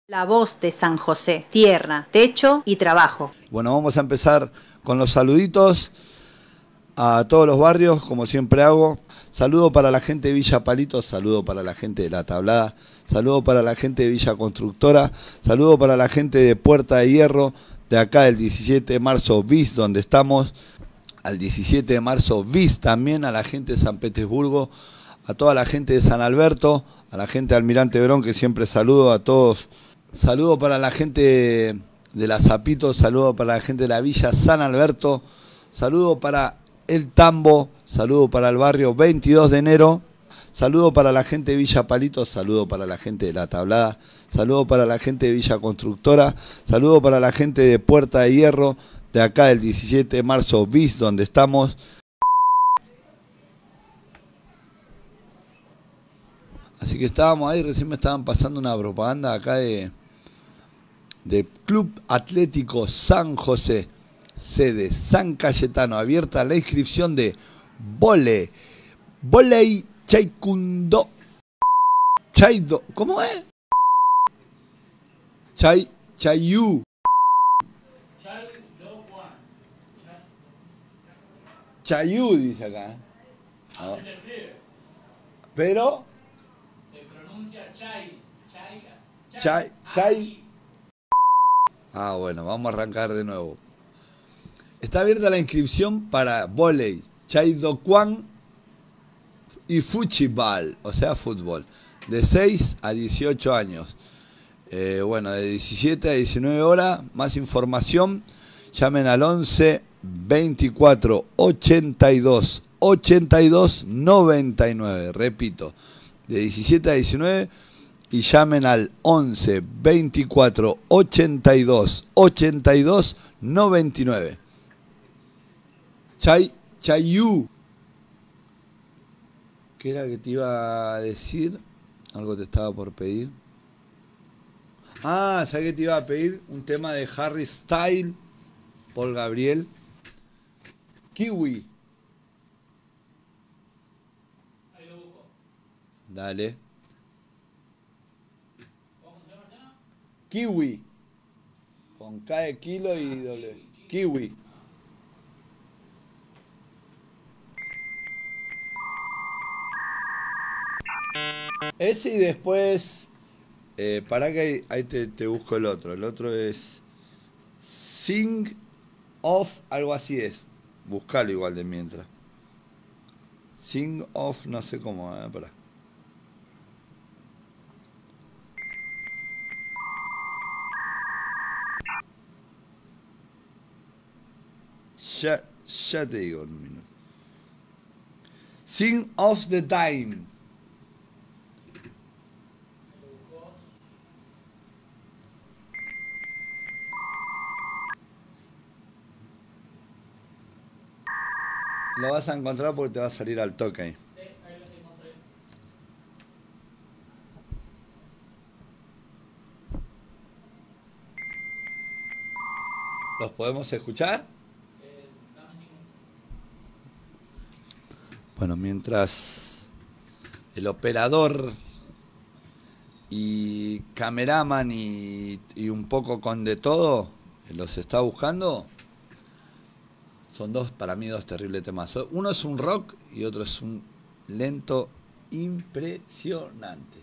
La voz de San José, tierra, techo y trabajo. Bueno, vamos a empezar con los saluditos a todos los barrios, como siempre hago. Saludo para la gente de Villa Palito, saludo para la gente de La Tablada, saludo para la gente de Villa Constructora, saludo para la gente de Puerta de Hierro, de acá del 17 de marzo BIS, donde estamos, al 17 de marzo BIS también, a la gente de San Petersburgo, a toda la gente de San Alberto, a la gente de Almirante Brown, que siempre saludo a todos. Saludo para la gente de La Zapito, saludo para la gente de la Villa San Alberto, saludo para El Tambo, saludo para el barrio 22 de enero, saludo para la gente de Villa Palito, saludo para la gente de La Tablada, saludo para la gente de Villa Constructora, saludo para la gente de Puerta de Hierro, de acá del 17 de marzo BIS, donde estamos. Así que estábamos ahí, recién me estaban pasando una propaganda acá de Club Atlético San José, sede San Cayetano, abierta la inscripción de voley chaikundo, chaido, ¿cómo es? Chayu. Chayú dice acá. No. Pero se pronuncia Chay. Chay. Ah, bueno, vamos a arrancar de nuevo. Está abierta la inscripción para volei, chaidoquan y fuchibal, o sea, fútbol, de 6 a 18 años. Bueno, de 17 a 19 horas, más información, llamen al 11 24 82 82 99, repito, de 17 a 19 y llamen al 11 24 82 82 99. Chayu. ¿Qué era que te iba a decir? Algo te estaba por pedir. Ah, ¿sabes qué te iba a pedir? Un tema de Harry Styles, Paul Gabriel. Kiwi. Ahí lo busco. Dale. ¿Cómo se llama el tema? Kiwi. Con K de kilo y doble. Kiwi. Ese y después. Para que ahí te busco el otro. El otro es. Sing of, algo así es. Buscalo igual de mientras. Sing of, no sé cómo. Pará. Ya te digo en un minuto. Sing of the Time. Lo vas a encontrar porque te va a salir al toque ahí. Sí, ahí lo encontré. ¿Los podemos escuchar? Dame 5 minutos. Bueno, mientras el operador y cameraman y un poco con de todo los está buscando, son para mí dos terribles temas. Uno es un rock y otro es un lento impresionante.